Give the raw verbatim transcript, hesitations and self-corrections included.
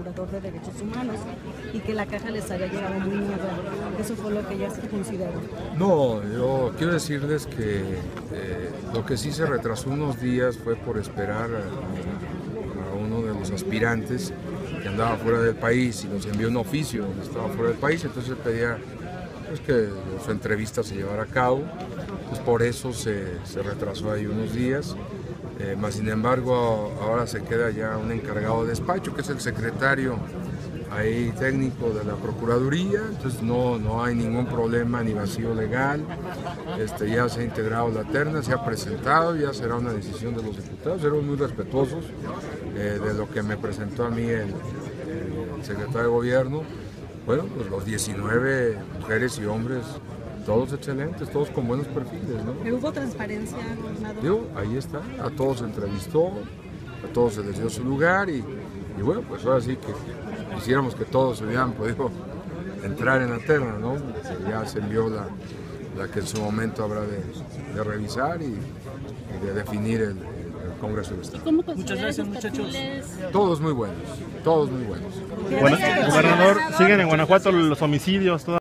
procurador de derechos humanos y que la caja les había llegado muy nueva. Eso fue lo que ellas consideraron. No, yo quiero decirles que eh, lo que sí se retrasó unos días fue por esperar a, a uno de los aspirantes que andaba fuera del país y nos envió un oficio donde estaba fuera del país, entonces pedía pues, que su entrevista se llevara a cabo, pues por eso se, se retrasó ahí unos días. Eh, más sin embargo, ahora se queda ya un encargado de despacho, que es el secretario ahí técnico de la Procuraduría, entonces no, no hay ningún problema ni vacío legal. Este, ya se ha integrado la terna, se ha presentado, ya será una decisión de los diputados. Fueron muy respetuosos eh, de lo que me presentó a mí el, el secretario de Gobierno. Bueno, pues los diecinueve mujeres y hombres, todos excelentes, todos con buenos perfiles, ¿no? ¿Pero hubo transparencia, gobernador? Digo, ahí está, a todos se entrevistó, a todos se les dio su lugar y, y bueno, pues ahora sí que quisiéramos que todos hubieran podido entrar en la terna, ¿no? Ya se envió la, la que en su momento habrá de, de revisar y, y de definir el, el Congreso del Estado. Muchas gracias, muchachos. Todos muy buenos, todos muy buenos. Bueno, gobernador, siguen en Guanajuato los homicidios.